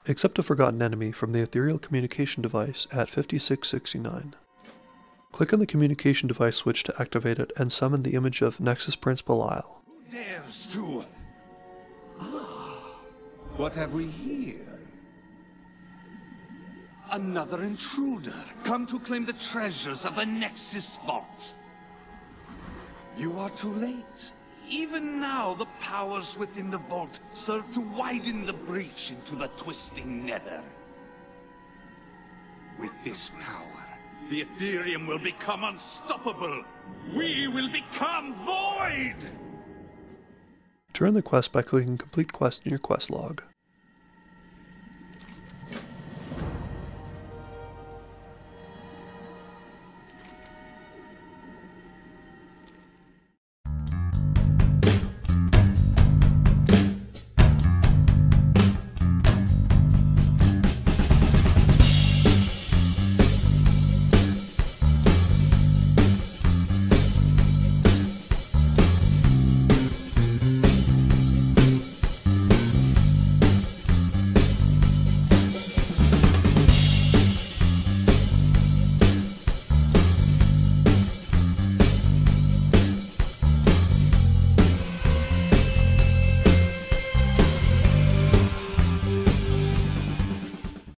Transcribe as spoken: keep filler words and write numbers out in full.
Accept a forgotten enemy from the Ethereal Communication Device at fifty-six sixty-nine. Click on the Communication Device switch to activate it and summon the image of NEXUS-PRINCE BILAAL. Who dares to... Ah, what have we here? Another intruder, come to claim the treasures of the Nexus Vault. You are too late. Even now, the powers within the vault serve to widen the breach into the twisting nether. With this power, the Ethereum will become unstoppable. We will become void! Turn the quest by clicking Complete Quest in your quest log.